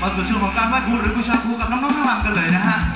มาสู่ช่วงของการไหว้ครูหรือบูชาครูกับน้องๆทั้งลำกันเลยนะฮะ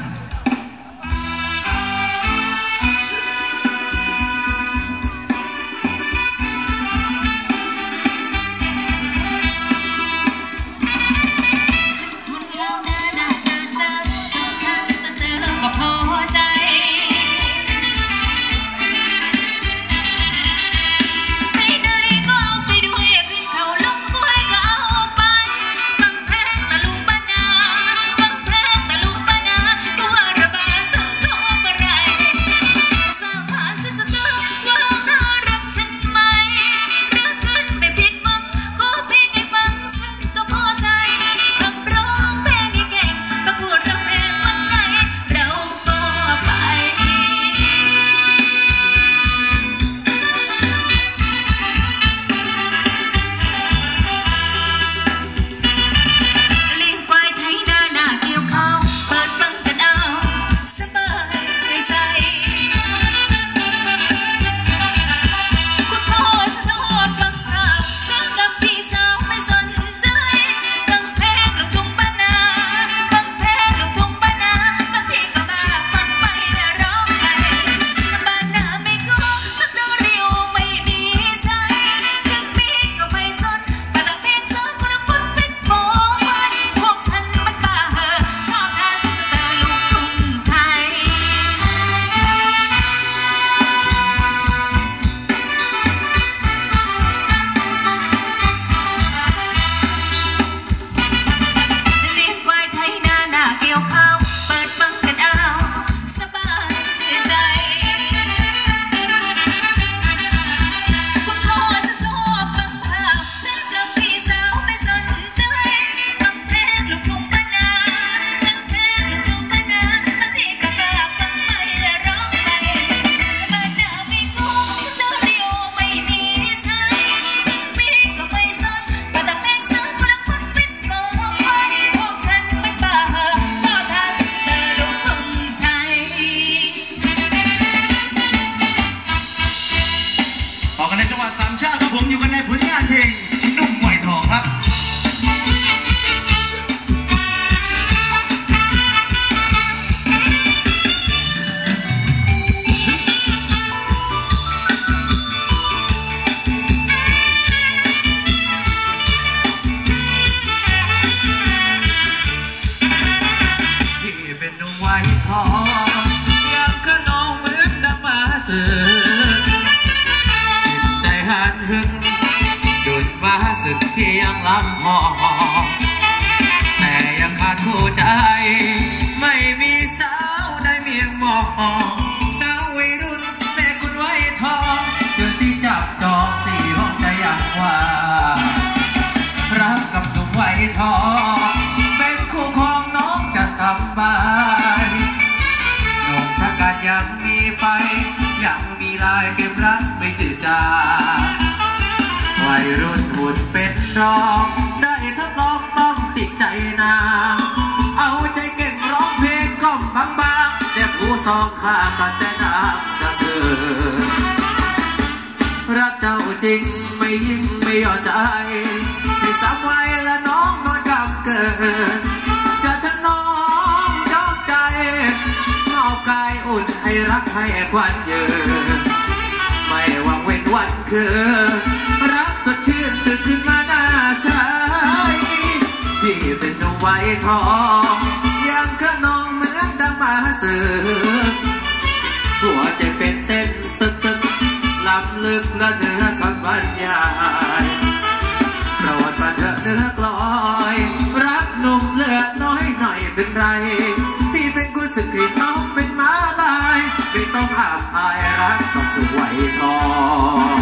ที่ยังลำพอแต่ยังขาดคู่ใจไม่มีสาวได้เมียงมองสาววัยรุ่นแม่คุณไว้ทองเธอที่จับจองสี่ห้องใจอย่างว่ารักกับหนุ่มไว้ทองเป็นคู่ของน้องจะสบายหนุ่มชะกันยังมีไฟยังมีลายเก็บรักไม่จืดจางวัยรุ่นหุ่นเป็นรองได้ทดลองต้องติดใจนางเอาใจเก่งร้องเพลงก้มบางๆแต่ผู้สองข้างก็แสนดังเดิมรักเจ้าจริงไม่ยิ่งไม่ย่อใจให้สามวัยและน้องนอนกำเกิดจะทน้องยอมใจนอกกายอุ่นให้รักให้ควันเยืนไม่ว่างเว้นวันคืนรักสดชื่นตื่นขึ้นมาหน้าใสที่เป็นหนุ่มไว้ทองยังกระนองเหมือนดังมาสืบหัวใจเป็นเส้นตึกลำลึกและเนื้อคำบรรยายโปรดมาเถอะเนื้อกลอยรักหนุ่มเลือดน้อยหน่อยเป็นไรที่เป็นกุศลที่น้องเป็นม้าลายไม่ต้องอาบอายรักกับหนุ่มไว้ทอง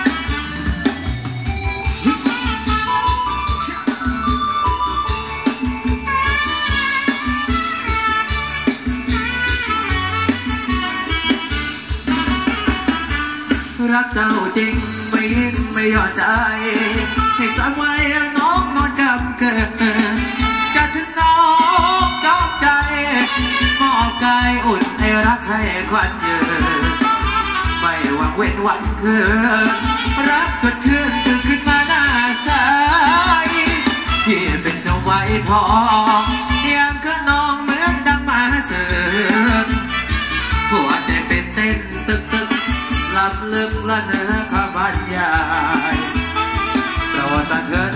รักเจ้าจริงไม่ยิ่งไม่ย่อใจให้สามวัยน้องนอนกำเกิดจะถึงน้องจอมใจมอบกายอุ่นให้รักให้ควันยืนไม่ว่างเว้นวันคืนรักสดชื่นตื่นขึ้นมาหน้าใสที่เป็นเจ้าไว้ททองยังขนองเหมือนดังมาเสือหัวใจเป็นเต้นตึกตึกลับลึกละเนื้อขบรรยายโปรดบันเทิ